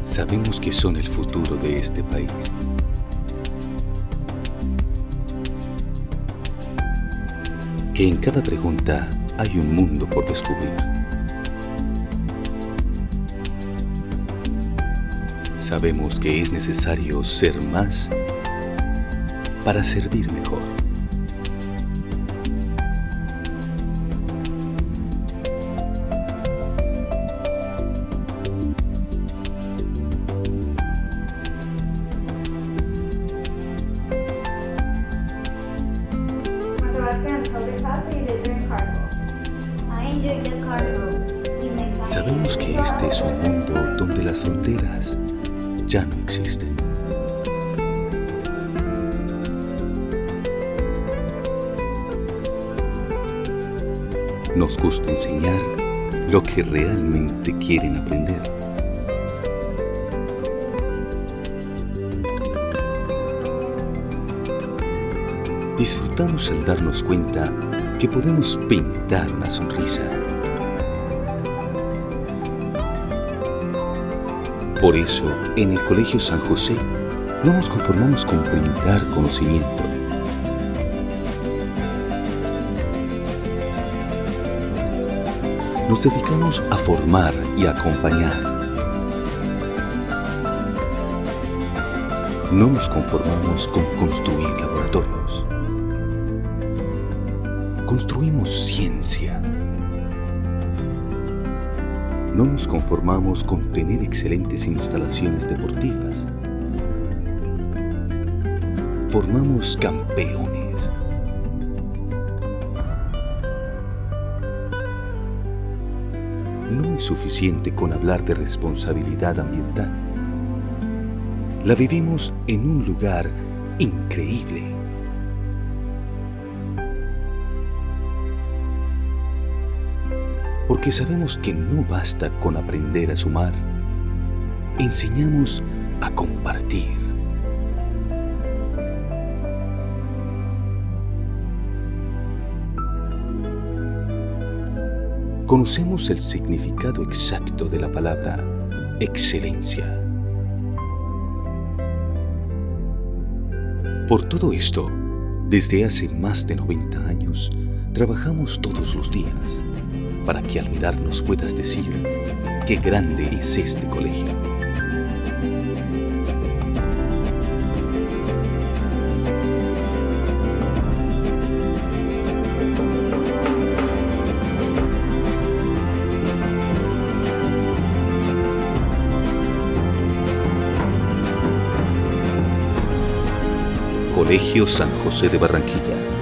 Sabemos que son el futuro de este país. Que en cada pregunta hay un mundo por descubrir. Sabemos que es necesario ser más para servir mejor. Sabemos que este es un mundo donde las fronteras ya no existen. Nos gusta enseñar lo que realmente quieren aprender. Disfrutamos al darnos cuenta que podemos pintar una sonrisa. Por eso, en el Colegio San José, no nos conformamos con brindar conocimiento. Nos dedicamos a formar y a acompañar. No nos conformamos con construir laboratorios. Construimos ciencia. No nos conformamos con tener excelentes instalaciones deportivas. Formamos campeones. No es suficiente con hablar de responsabilidad ambiental. La vivimos en un lugar increíble. Porque sabemos que no basta con aprender a sumar. Enseñamos a compartir. Conocemos el significado exacto de la palabra excelencia. Por todo esto, desde hace más de 90 años, trabajamos todos los días para que al mirarnos puedas decir qué grande es este colegio. Colegio San José de Barranquilla.